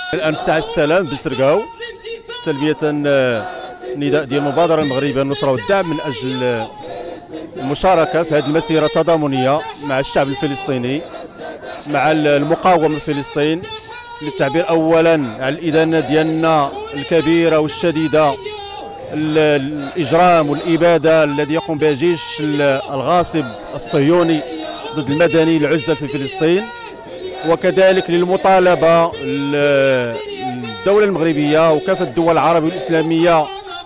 الان في ساعة السلام بسرقاو تلبية نداء ديال المبادرة المغربية للنصرة والدعم من أجل المشاركة في هذه المسيرة التضامنية مع الشعب الفلسطيني، مع المقاومة في فلسطين، للتعبير أولا عن الإدانة ديالنا الكبيرة والشديدة، الإجرام والإبادة الذي يقوم بها الجيش الغاصب الصهيوني ضد المدني العزل في فلسطين، وكذلك للمطالبة الدولة المغربية وكافة الدول العربية والإسلامية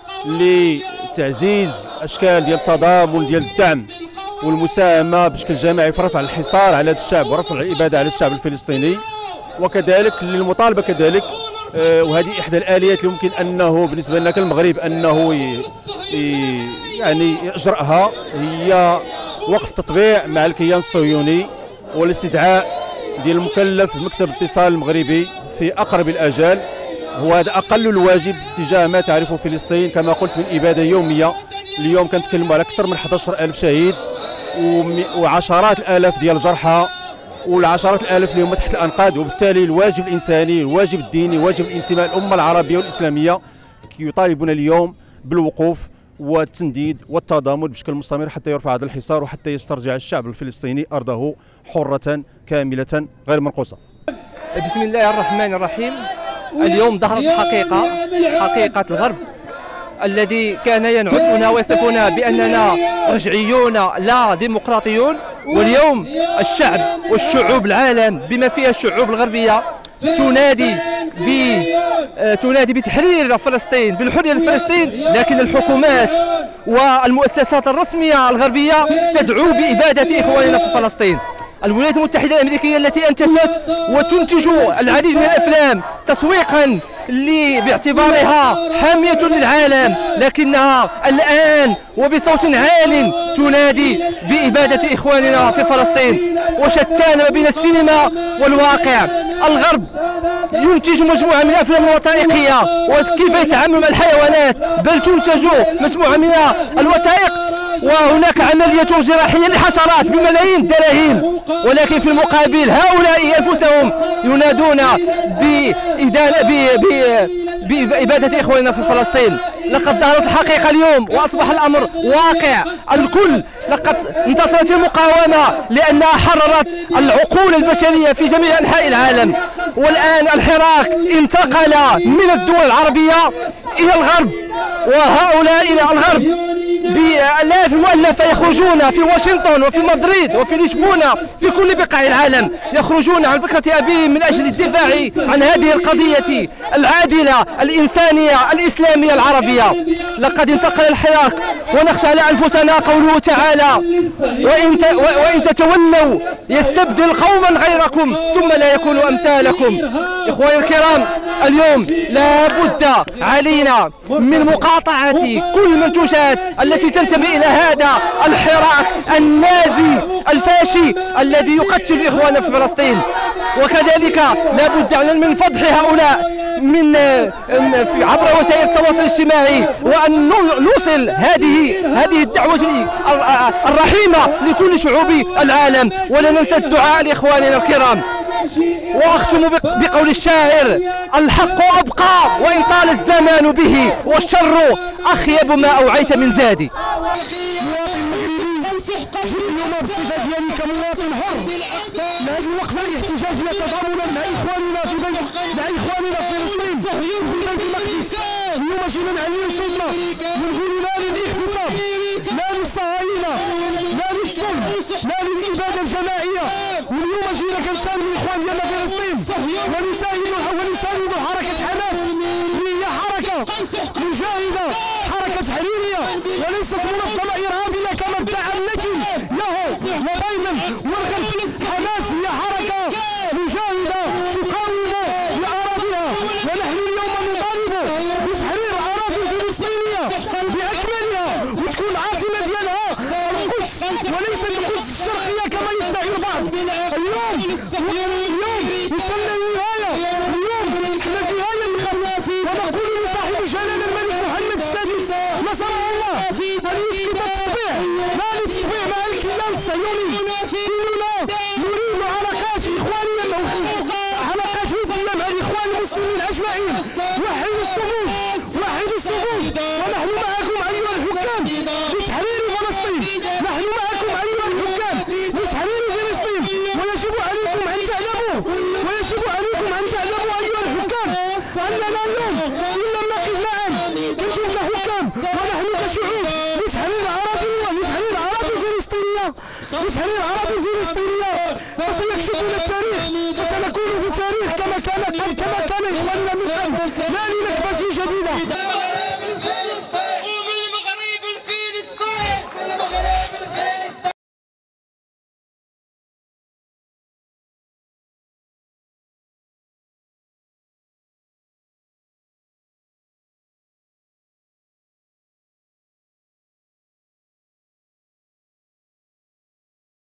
لتعزيز أشكال ديال التضامن ديال الدعم والمساهمة بشكل جماعي في رفع الحصار على هذا الشعب ورفع الإبادة على الشعب الفلسطيني، وكذلك للمطالبة كذلك وهذه إحدى الآليات اللي ممكن أنه بالنسبة لنا كالمغرب أنه يعني يجرأها، هي وقف تطبيع مع الكيان الصهيوني والاستدعاء ديال المكلف مكتب الاتصال المغربي في أقرب الآجال. هو هذا أقل الواجب تجاه ما تعرفه فلسطين كما قلت من إبادة يومية. اليوم كنتكلموا على أكثر من 11,000 شهيد وعشرات الآلاف ديال الجرحى والعشرات الآلاف اللي هم تحت الأنقاض، وبالتالي الواجب الإنساني، الواجب الديني، واجب الانتماء الأمة العربية والإسلامية يطالبون اليوم بالوقوف والتنديد والتضامن بشكل مستمر حتى يرفع هذا الحصار وحتى يسترجع الشعب الفلسطيني أرضه حرة كاملة غير منقوصة. بسم الله الرحمن الرحيم. اليوم ظهرت حقيقة الغرب الذي كان ينعتنا ويصفنا بأننا رجعيون لا ديمقراطيون، واليوم الشعب والشعوب العالم بما فيها الشعوب الغربية تنادي بتحرير فلسطين، بالحرية لفلسطين، لكن الحكومات والمؤسسات الرسمية الغربية تدعو بإبادة إخواننا في فلسطين. الولايات المتحدة الأمريكية التي أنتجت وتنتج العديد من الأفلام تسويقا باعتبارها حامية للعالم، لكنها الآن وبصوت عال تنادي بإبادة إخواننا في فلسطين، وشتان ما بين السينما والواقع. الغرب ينتج مجموعة من الأفلام الوثائقية وكيف يتعامل مع الحيوانات، بل تنتج مجموعة من الوثائق وهناك عملية جراحية لحشرات بملايين الدراهم، ولكن في المقابل هؤلاء أنفسهم ينادون بإبادة إخواننا في فلسطين. لقد ظهرت الحقيقة اليوم وأصبح الأمر واقع. الكل لقد انتصرت المقاومة لأنها حررت العقول البشرية في جميع أنحاء العالم، والآن الحراك انتقل من الدول العربية إلى الغرب، وهؤلاء إلى الغرب بآلاف مؤلفة يخرجون في واشنطن وفي مدريد وفي لشبونة في كل بقاع العالم، يخرجون عن بكرة أبيهم من أجل الدفاع عن هذه القضية العادلة الإنسانية الإسلامية العربية. لقد انتقل الحراك ونخشى على أنفسنا قوله تعالى: وإن تتولوا يستبدل قوما غيركم ثم لا يكونوا أمثالكم. إخواني الكرام، اليوم لا بد علينا من مقاطعة كل المنتوجات التي تنتمي إلى هذا الحراك النازي الفاشي الذي يقتل إخواننا في فلسطين، وكذلك لا بد من فضح هؤلاء عبر وسائل التواصل الاجتماعي، وأن نوصل هذه الدعوة الرحيمة لكل شعوب العالم، ولا ننسى الدعاء لإخواننا الكرام. وأختم بقول الشاعر: الحق أبقى وإن طال الزمان به، والشر أخيب ما أوعيت من زادي. اليوم بالصفة ديالي كمواطن حر لازم وقفة الاحتجاجية تضامنا مع إخواننا في فلسطين في بيت المقدس. اليوم جينا نعلنوا صوتنا ونقولوا لا للاغتصاب، لا للصهاينة، لا للظلم، لا للإبادة الجماعية. واليوم جينا كنساندوا الإخوان ديالنا في فلسطين ونساندوا حركة حماس اللي هي حركة مجاهدة، حركة تحريرية، وليست منظمة إرهابية كما ادعى النجم له وبايدن والغرب. حماس هي حركة مجاهدة تقاوم لأراضيها، ونحن اليوم نطالب بتحرير الأراضي الفلسطينية بأكملها، وتكون العاصمة ديالها القدس وليست القدس الشرقية كما يدعي البعض. اليوم وصلنا للنهاية، اليوم احنا في نهاية الغرب، ونقول لصاحب جلالة الملك محمد السادس نصره الله أن يسكت التطبيع، لا نستطيع مع الكيان الصهيوني. ونحن كشعوب لتحرير أراضي فلسطينية فسيكشفون التاريخ، فسنكون في تاريخ كما كان إخواننا من قبل. لا لنكذب